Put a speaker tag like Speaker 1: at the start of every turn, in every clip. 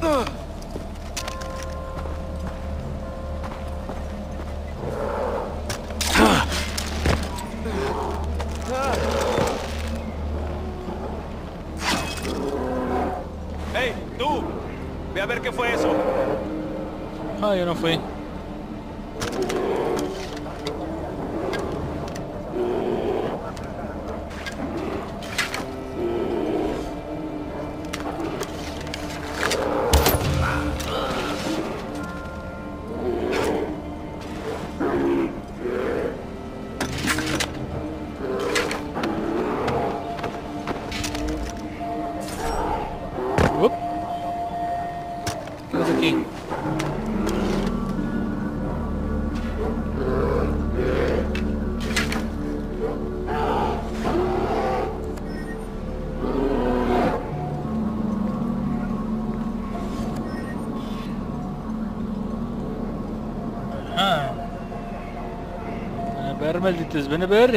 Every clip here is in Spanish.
Speaker 1: ¡Hey, tú! Ve a ver qué fue eso.
Speaker 2: Ah, yo no fui. Up. ¿Qué haces aquí? Ah. Ben haber, malditos, ben haber.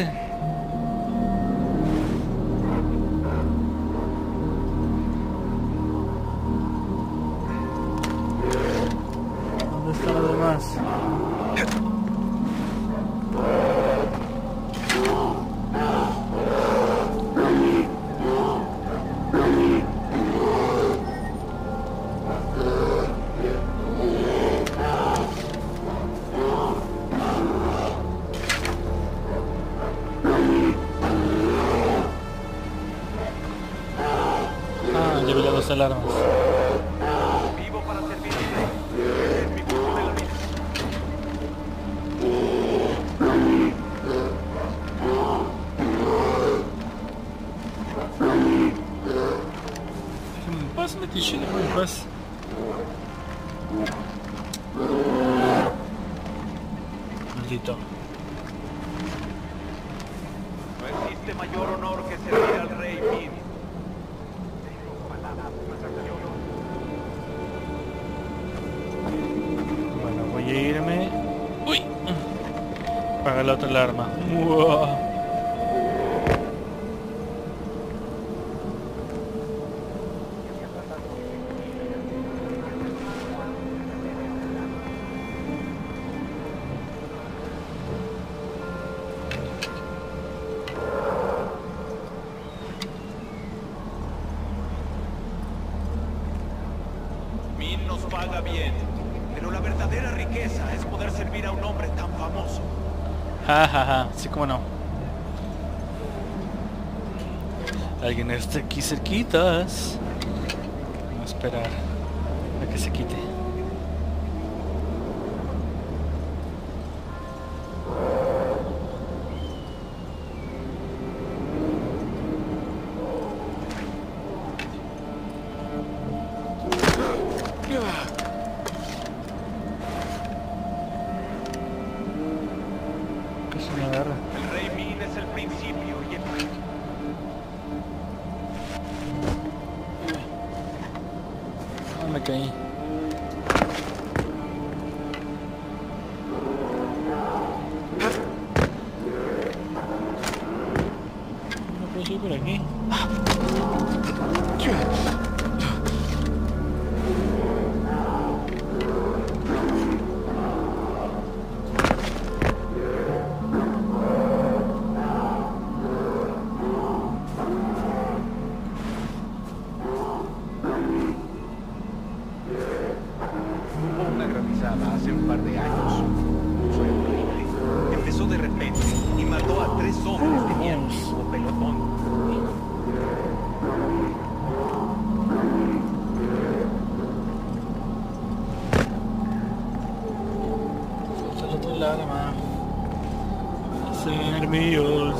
Speaker 2: ¿Dónde están los demás? Ah, llevé las dos alarmas.
Speaker 1: Vivo para servir al rey. Es mi culto de la vida.
Speaker 2: Déjame en paz, metiche, déjame en paz. Maldito.
Speaker 1: No existe mayor honor que servir al rey Min.
Speaker 2: Bueno, voy a irme. Uy. Apaga la otra alarma. Uah.
Speaker 1: Min nos paga bien, pero la verdadera riqueza es poder servir a un hombre tan famoso.
Speaker 2: Ja, ja, ja. Sí, como no. Alguien está aquí cerquitas. Vamos a esperar a que se quite. Casi me agarra.
Speaker 1: El rey Min es el principio y el fin.
Speaker 2: Ah, me caí. No puedo subir por aquí.
Speaker 1: Hubo una granizada hace un par de años. Fue horrible. Empezó de repente y mató a 3 hombres. Tenían un mismo pelotón.
Speaker 2: Falta la otra alarma. Ser míos.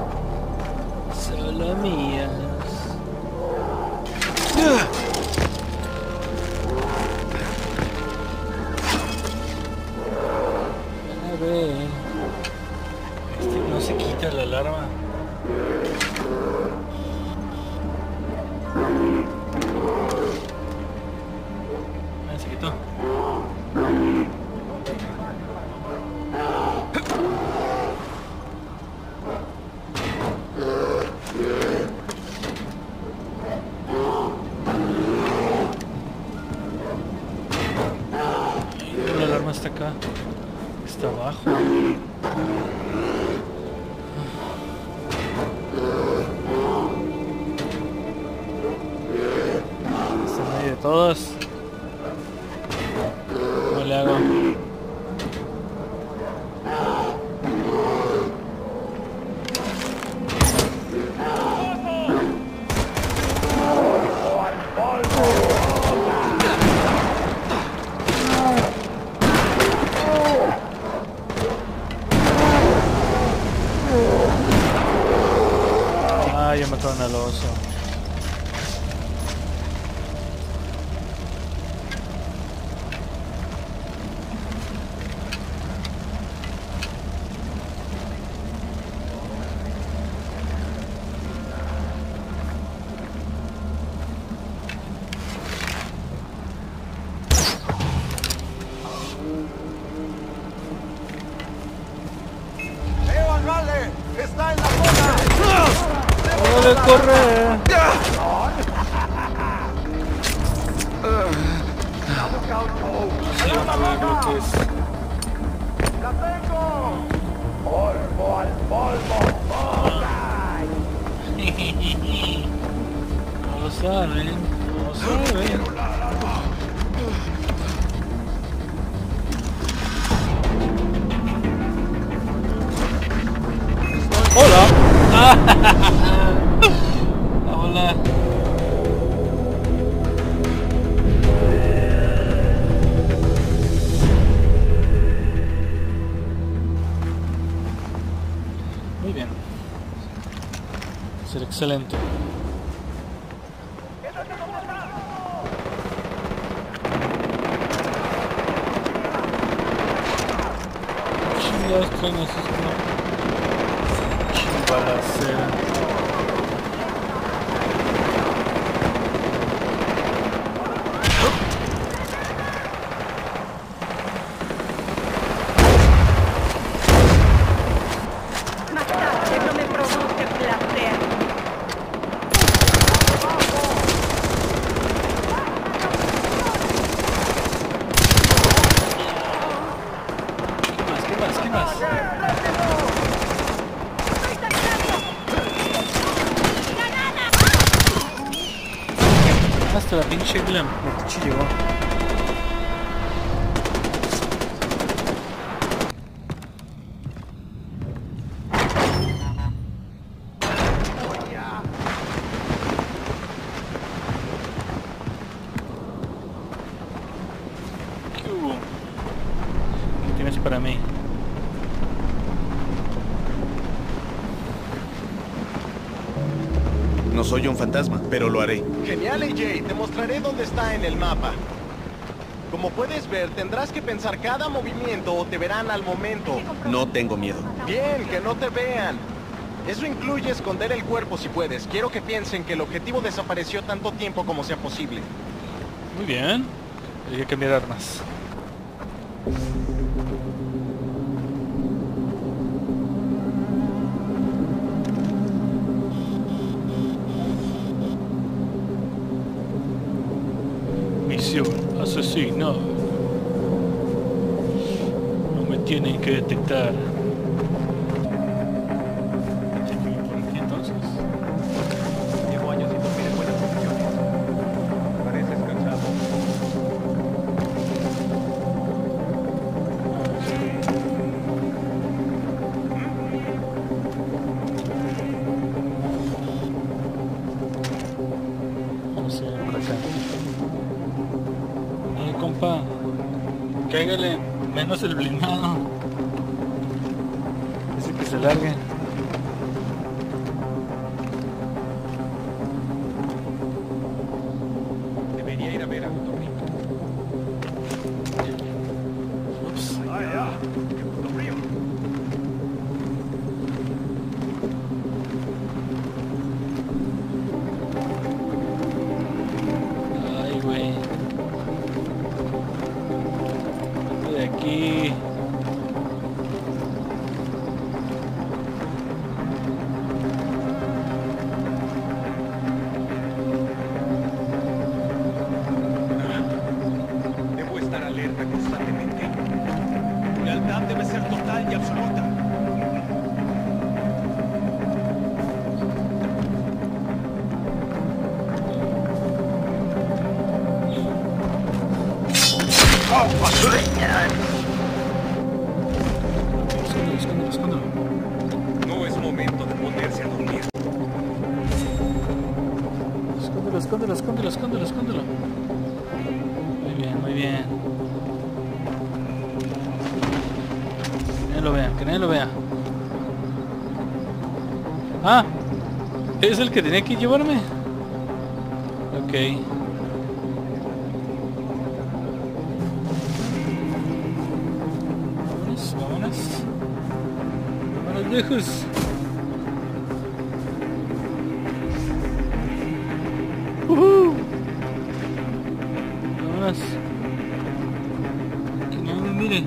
Speaker 2: Solo mías. A ver. No se quita la alarma. Ah, se quitó. no está acá. Está abajo. Está en medio de todos. ¿Cómo le hago? Ah, ya mataron al oso.
Speaker 1: ¡Está en la zona!
Speaker 2: ¡Dale, corre!
Speaker 1: ¡La tengo! ¡Polvo al polvo!
Speaker 2: No lo saben, no lo saben. ¡Hola! ¡Hola! Muy bien. Ser excelente. Chingados traen esos balacera.
Speaker 3: Matarte no me produce placer.
Speaker 2: ¿Qué más? Hasta la pinche Glam. El pinche llegó. ¿Qué hubo? ¿Qué tienes para mí?
Speaker 4: No soy un fantasma, pero lo haré.
Speaker 1: Genial, AJ. Te mostraré dónde está en el mapa. Como puedes ver, tendrás que pensar cada movimiento o te verán al momento.
Speaker 4: No tengo miedo.
Speaker 1: Bien, que no te vean. Eso incluye esconder el cuerpo si puedes. Quiero que piensen que el objetivo desapareció tanto tiempo como sea posible.
Speaker 2: Muy bien. Hay que cambiar armas. Misión asesino. No me tienen que detectar. Chequeo por aquí entonces.
Speaker 1: Llevo años sin dormir en buenas condiciones. Pareces cansado.
Speaker 2: Vamos a ir por acá. Compa, cáigale menos el blindado. Dice que se largue.
Speaker 1: Debería ir a ver a un tornito.
Speaker 2: Ups.
Speaker 1: ¡Ay, ya! ¡Qué puto frío!
Speaker 2: Ay, güey. De aquí.
Speaker 1: Debo estar alerta constantemente. ser total y absoluta.
Speaker 2: Escóndelo.
Speaker 1: No es momento de ponerse a dormir.
Speaker 2: Escóndelo. Muy bien. Que nadie lo vea. Ah, ¿es el que tenía que llevarme? Ok. Vámonos lejos. Vámonos. Que no me miren.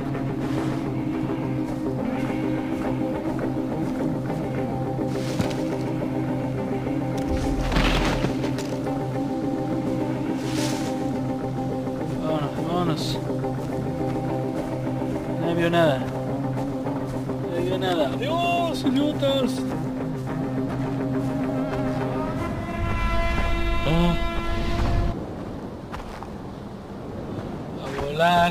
Speaker 2: Vámonos. No vio nada. ¡Adiós, idiotas! A volar.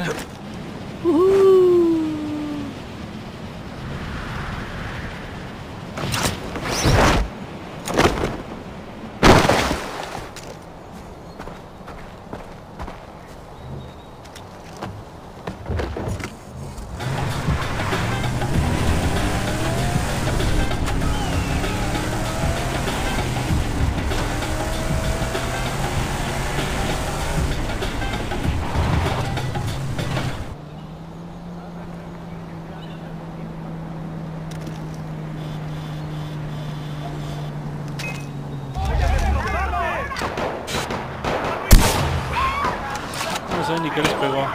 Speaker 2: No sé ni qué les pegó.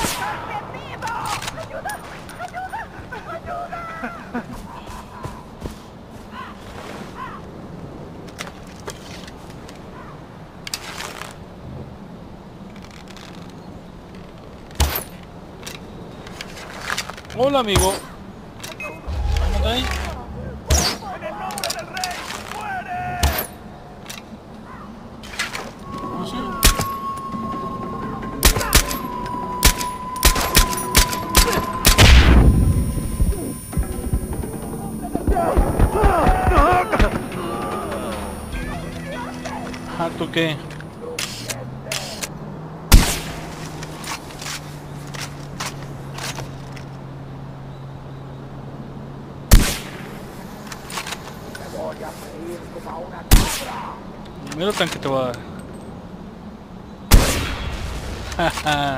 Speaker 2: Hola, amigo. ¿Cómo ahí? No sé. Ah, ¿tú qué? Primero tanque te va a dar. Jaja.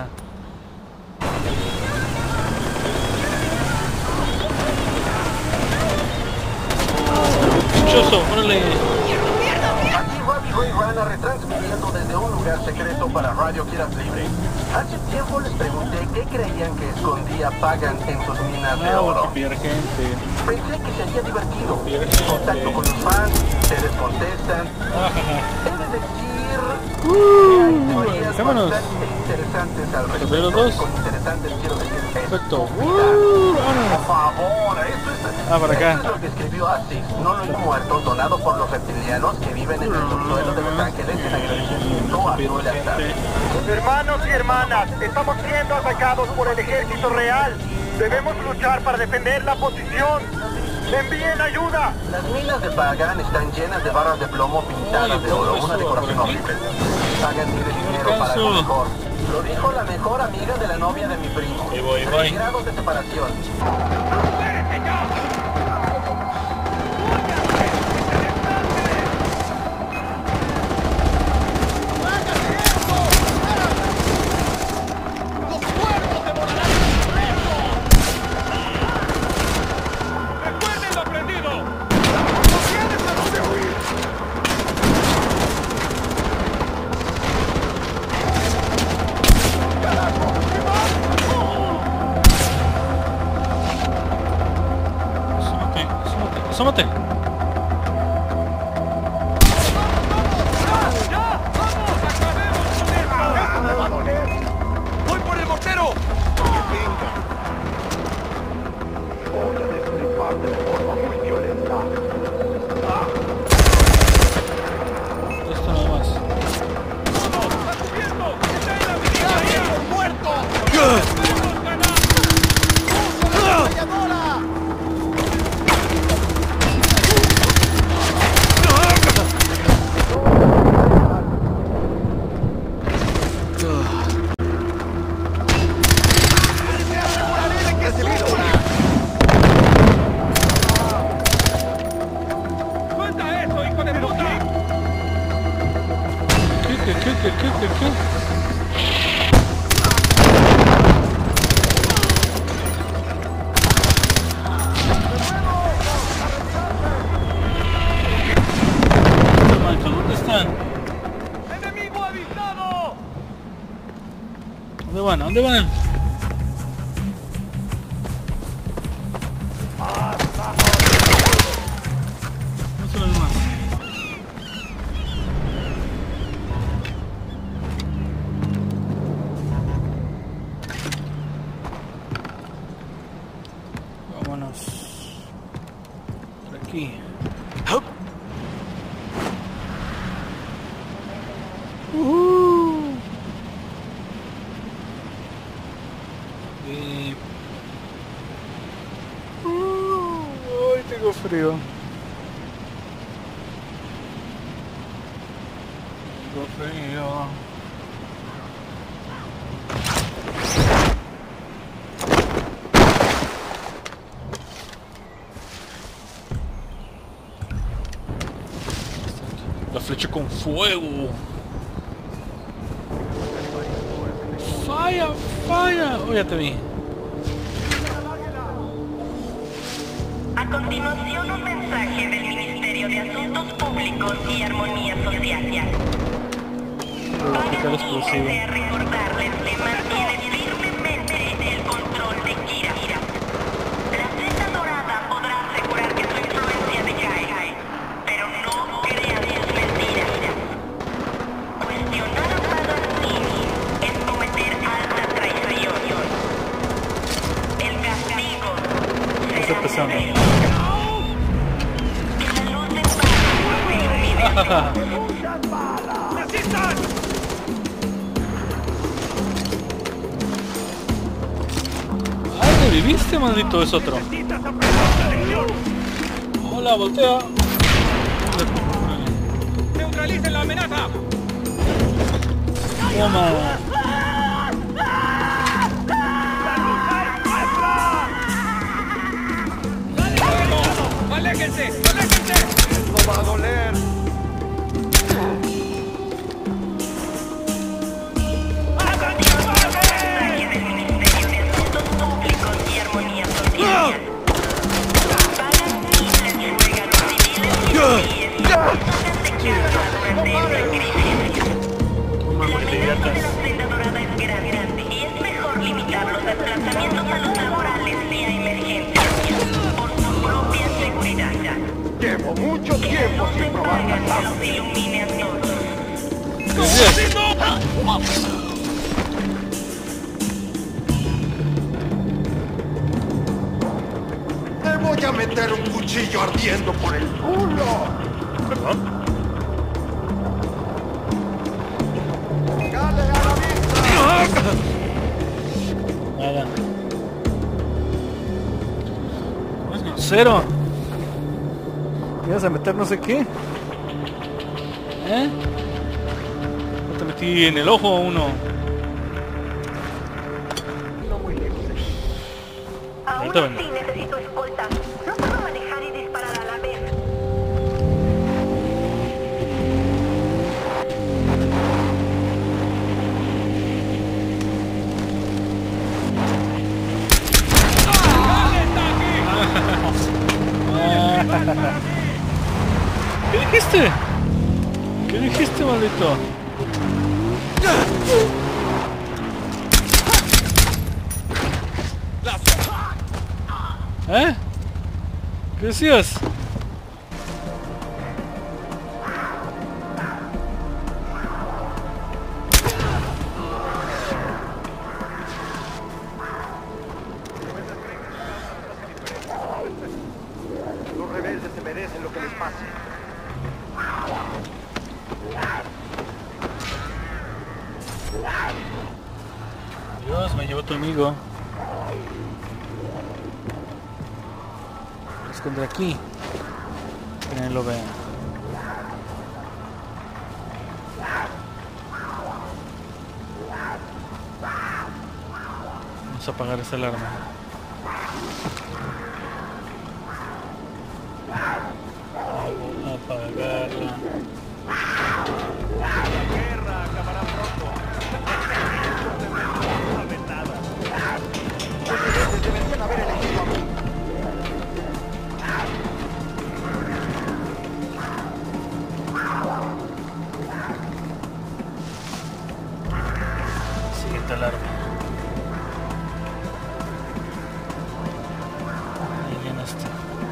Speaker 2: Dichoso, órale.
Speaker 5: Aquí Robbie Ray Rana retransmitiendo desde un lugar secreto para Radio Quieras Libre. Hace tiempo les pregunté qué creían que escondía Pagan en sus minas de oro.
Speaker 2: Gente.
Speaker 5: Pensé que sería divertido. Contacto con los fans, ustedes contestan. He de decir que hay teorías
Speaker 2: vámonos.
Speaker 5: bastante interesantes al
Speaker 2: ¿Los
Speaker 5: respecto.
Speaker 2: dos?
Speaker 5: Con interesantes quiero decir
Speaker 2: Perfecto.
Speaker 5: Por favor, eso es...
Speaker 2: Ah, para acá.
Speaker 5: Esto es lo que escribió Asis, no lo he muerto, donado por los reptilianos que viven en el subsuelo de Los Ángeles en agradecimiento a su lealtad.
Speaker 6: Hermanos y hermanas, estamos siendo atacados por el ejército real. Debemos luchar para defender la posición. ¡Envíen ayuda!
Speaker 5: Las minas de Pagan están llenas de barras de plomo pintadas de oro, una decoración horrible. Pagan tiene dinero para algo mejor. Lo dijo la mejor amiga de la novia de mi primo. 3 grados de separación.
Speaker 2: ¡Asómate!
Speaker 1: ¡Voy por el mortero!
Speaker 2: ¿Dónde están?
Speaker 1: ¡Enemigo avisado!
Speaker 2: ¿Dónde van? ¿A dónde van? No se los más. Vámonos. Por aquí. Ay, tengo frío. Tengo frío. La flecha con fuego. Fire, fire. Oh, ya te vi.
Speaker 7: A continuación, un mensaje del Ministerio de Asuntos Públicos y Armonía Social. Desea recordarles que mantienen firmemente el control de Kira. La Zeta Dorada podrá asegurar que su influencia decae, pero no crean sus mentiras. Cuestionar a Paganini es cometer alta traición. El castigo será severo. Que la luz de paz se ilumine.
Speaker 2: ¡Ay, ¿te viviste, maldito? Es otro. Hola, voltea.
Speaker 1: ¡Neutralicen la amenaza!
Speaker 2: Toma.
Speaker 1: ¡Aléjense! ¡Aléjense! ¡Esto va a doler!
Speaker 7: Mensaje del Ministerio de Asuntos Públicos y Armonía Social. Pagan miles juegan civiles y hagan de casa durante esta crisis. La amenaza de la Zeta Dorada es grande y es mejor limitar los desplazamientos a los laborales y a emergencias por su propia seguridad.
Speaker 6: Llevo mucho
Speaker 7: Que la
Speaker 6: tiempo
Speaker 7: luz de
Speaker 6: sin probar
Speaker 7: Pagan
Speaker 6: la
Speaker 7: los ilumine a todos.
Speaker 6: Te voy a meter un cuchillo ardiendo por el culo.
Speaker 2: ¿Perdón?
Speaker 6: ¡Dale a la vista!
Speaker 2: Nada. No es grosero. ¿Me ibas a meter no sé qué? ¿Eh? No te metí en el ojo uno.
Speaker 7: Aún
Speaker 2: Ahorita vengo.
Speaker 7: así necesito escolta. No puedo manejar y disparar a la vez.
Speaker 2: ¿Qué dijiste? ¿Qué dijiste, maldito? ¿Eh? ¿Qué decías?
Speaker 6: Los rebeldes se merecen lo que les pase.
Speaker 2: Dios, me llevó tu amigo. Lo esconder aquí. Que nadie lo vea. Vamos a apagar esa alarma. Vamos a apagarla.
Speaker 1: La guerra acabará pronto.
Speaker 2: falta el arma. Ahí ya no está.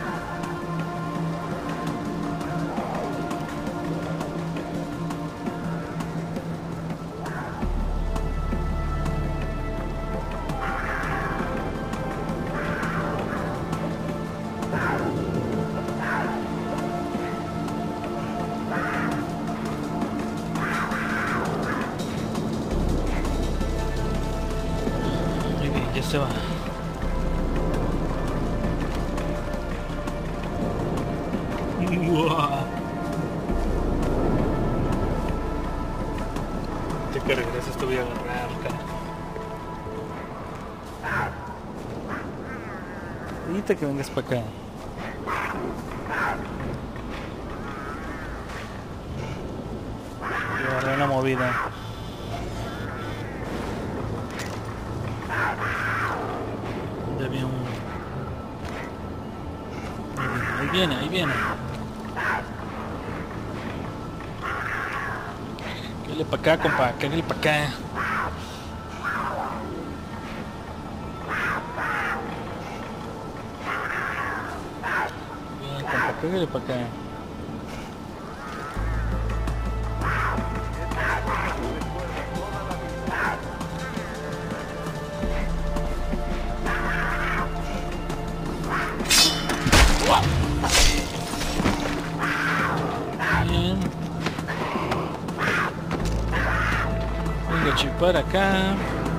Speaker 2: Ya se va. Te que regreses te voy a agarrar, cara. Ahorita que vengas para acá. Voy a agarrar una movida. Ahí viene. Cállale para acá, compa, cállale para acá. Bien, compa, cállale para acá. Para acá,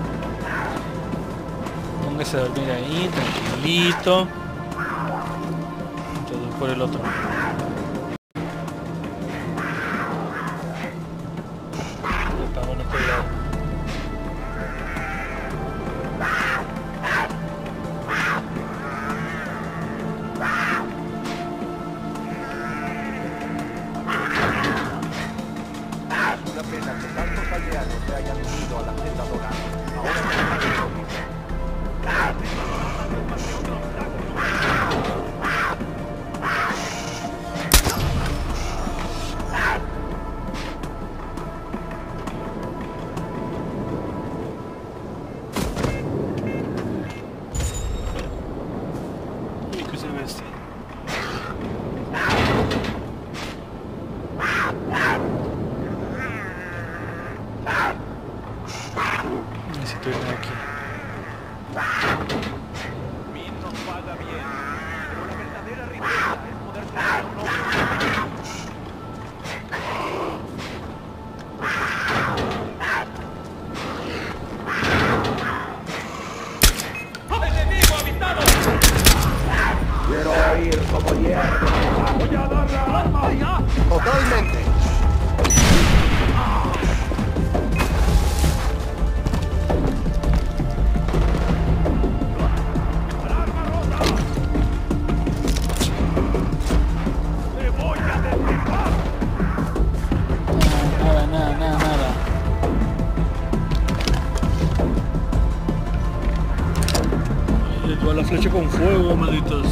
Speaker 2: póngase a dormir ahí, tranquilito. Entonces por el otro. Le pago en otro lado.
Speaker 1: Una pena que tantos aldeanos se hayan unido a la celda dorada. Ahora
Speaker 2: ¿Y qué se ve este? Necesito irme aquí.
Speaker 1: Min nos paga bien, pero la verdadera riqueza es poder tener un hombre. ¡Enemigo habitado!
Speaker 5: Quiero oír como hierro.
Speaker 1: ¡Voy a dar la arma ya!
Speaker 5: Totalmente.
Speaker 2: Nada. Les va la flecha con fuego, malditos.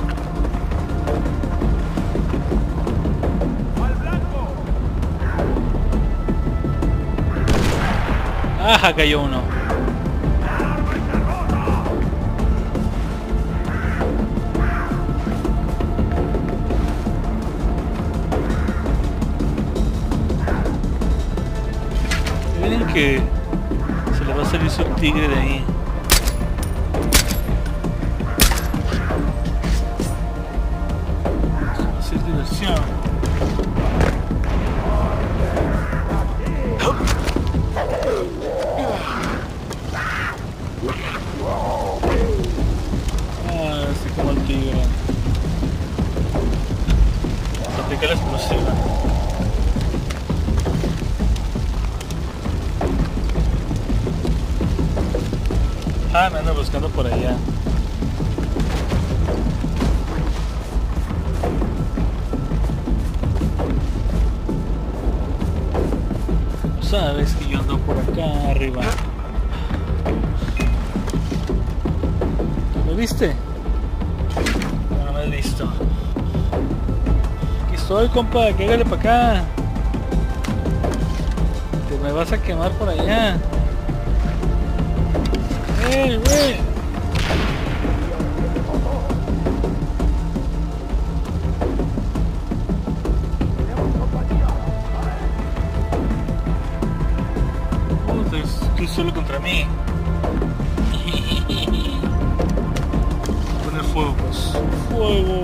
Speaker 1: ¡Al blanco!
Speaker 2: ¡Ajá! Cayó uno. Miren que se le va a salir su tigre de ahí. Va a ser diversión. Así como el tigre. Aplica la explosiva. Ah, me ando buscando por allá. Sabes que yo ando por acá arriba. ¿Me viste? No me he visto. Aquí estoy, compa, cágale para acá. Que me vas a quemar por allá. Tú solo contra mí. Poner fuego, pues. Fuego.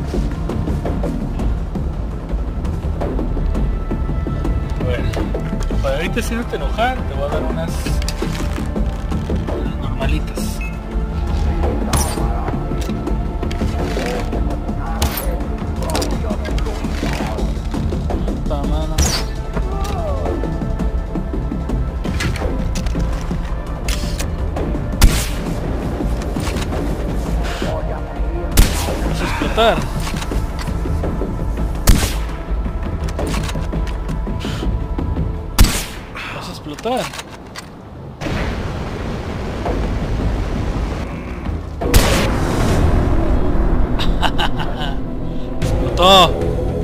Speaker 2: A ver, para ahorita haciéndote enojar, te voy a dar unas normalitas. Puta mano. Vamos a explotar. Vas a explotar. Explotó.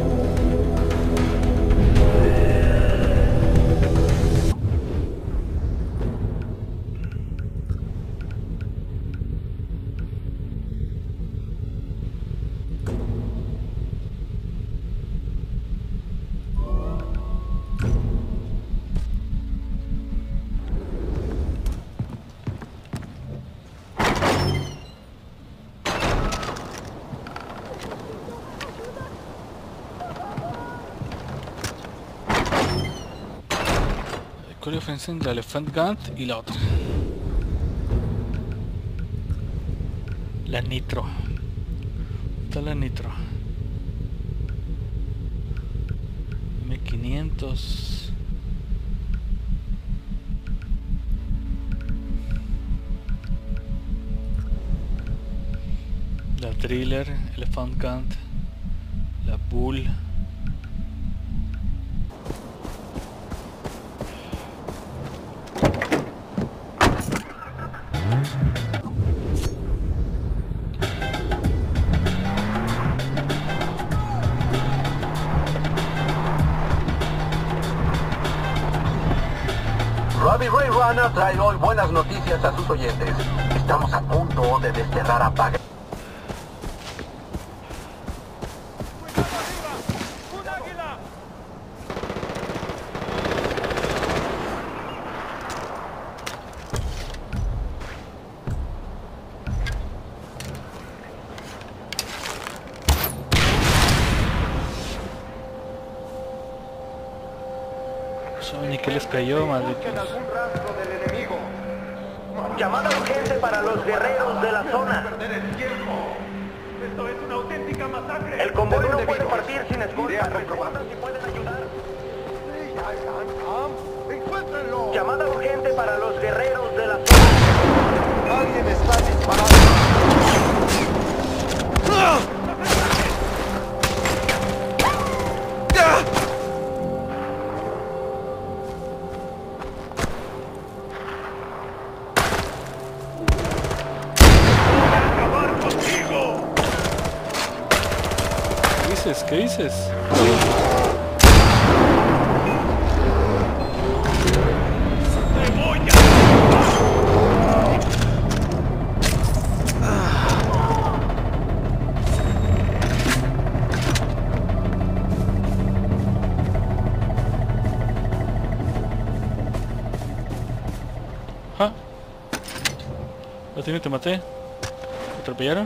Speaker 2: ¿Cuál ofensa en la Elephant Gun y la otra? La nitro. Está la nitro. M500. La Thriller, Elephant Gun, la Bull.
Speaker 5: Robbie Ray Runner trae hoy buenas noticias a sus oyentes. Estamos a punto de desterrar a Pagan.
Speaker 2: Ni que les cayó, malditos.
Speaker 6: algún rastro del enemigo. Llamada urgente para los guerreros de la zona.
Speaker 1: Esto es una auténtica masacre.
Speaker 6: El convoy no puede partir sin escolta. Recuerda si pueden ayudar.
Speaker 1: ¡Encuéntrenlo!
Speaker 6: Llamada urgente para los guerreros de la zona.
Speaker 1: Alguien está disparando.
Speaker 2: ¿Qué dices? ¿Ah? ¿La tiene? ¿Te maté? ¿Te atropellaron?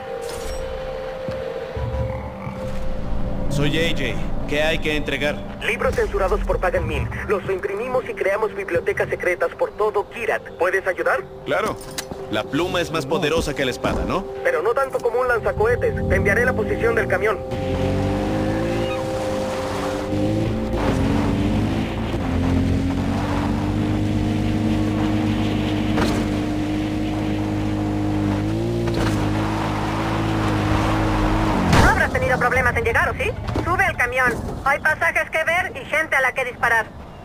Speaker 4: Soy AJ. ¿Qué hay que entregar?
Speaker 6: Libros censurados por Pagan Min. Los imprimimos y creamos bibliotecas secretas por todo Kyrat. ¿Puedes ayudar?
Speaker 4: Claro. La pluma es más poderosa que la espada, ¿no?
Speaker 6: Pero no tanto como un lanzacohetes. Te enviaré la posición del camión.
Speaker 3: No habrás tenido problemas en llegar, ¿o sí? Sube al camión. Hay pasajes que ver y gente a la que disparar.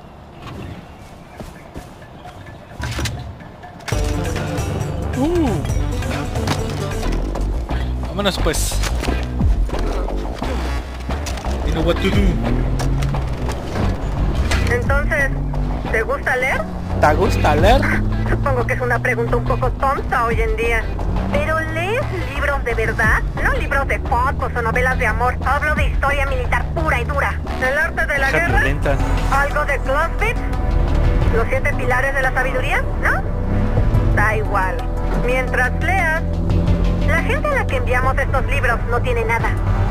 Speaker 2: Vámonos pues. You know what to do.
Speaker 3: Entonces, ¿Te gusta leer?
Speaker 2: ¿Te gusta leer?
Speaker 3: Supongo que es una pregunta un poco tonta hoy en día. ¿Pero lees libros de verdad? No libros de fotos o novelas de amor. Hablo de historia militar pura y dura. ¿El arte de la
Speaker 2: Hija
Speaker 3: guerra?
Speaker 2: violenta.
Speaker 3: ¿Algo de Clausewitz? ¿Los 7 pilares de la sabiduría? ¿No? Da igual. Mientras leas, la gente a la que enviamos estos libros no tiene nada.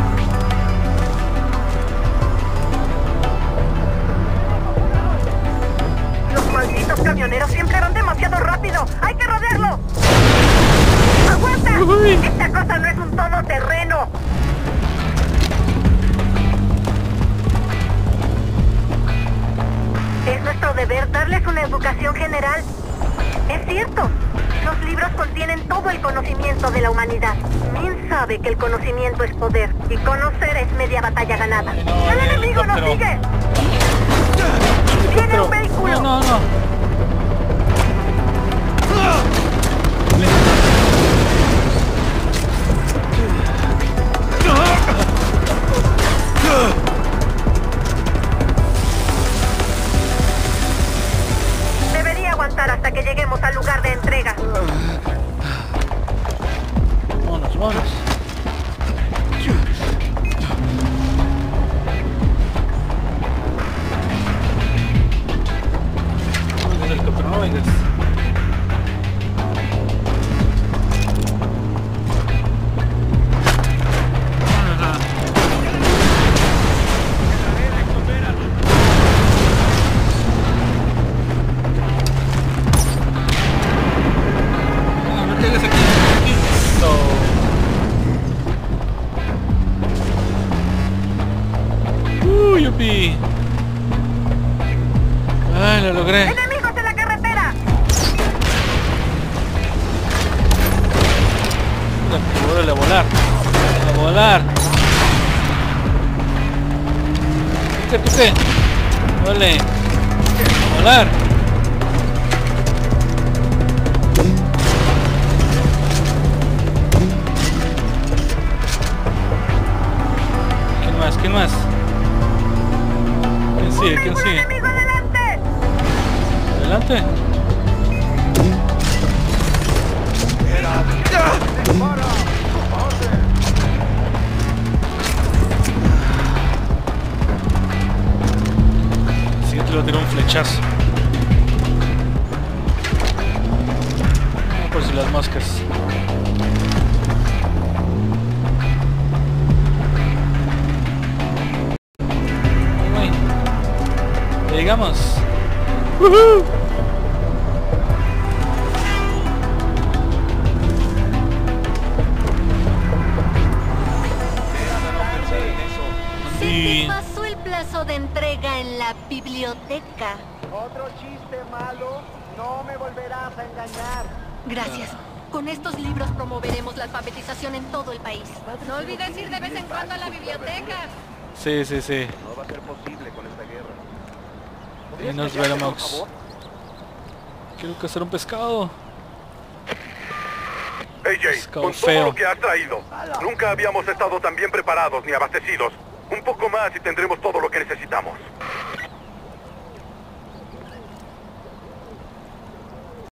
Speaker 3: Los malditos camioneros siempre van demasiado rápido. ¡Hay que rodearlo! ¡Aguanta!
Speaker 2: Uy.
Speaker 3: Esta cosa no es un todoterreno. Es nuestro deber darles una educación general. Es cierto, los libros contienen todo el conocimiento de la humanidad. Min sabe que el conocimiento es poder y conocer es media batalla ganada. ¡El enemigo nos sigue! ¡Viene un vehículo!
Speaker 2: No.
Speaker 3: Debería aguantar hasta que lleguemos al lugar de entrega.
Speaker 2: Vámonos. El helicóptero, no vengas. Yupi. Ay, lo logré.
Speaker 3: ¡Enemigos en la carretera!
Speaker 2: Órale, a volar. ¿Tú qué? Vale. A volar. ¿Quién más? ¿Quién sigue?
Speaker 3: ¡Enemigo adelante!
Speaker 2: ¿Adelante? El siguiente lo tiró un flechazo. Por si las moscas. Llegamos. ¡Woohoo!
Speaker 7: Se te pasó el plazo de entrega en la biblioteca.
Speaker 6: Otro chiste malo, no me volverás a engañar.
Speaker 7: Gracias. Con estos libros promoveremos la alfabetización en todo el país. No olvides ir de vez en cuando a la biblioteca.
Speaker 2: Sí.
Speaker 1: No va a ser posible con esta guerra.
Speaker 2: Y nos veremos. Quiero cazar un pescado.
Speaker 6: AJ,
Speaker 2: Pescado
Speaker 6: con todo
Speaker 2: feo.
Speaker 6: lo que has traído, nunca habíamos estado tan bien preparados ni abastecidos. Un poco más y tendremos todo lo que necesitamos.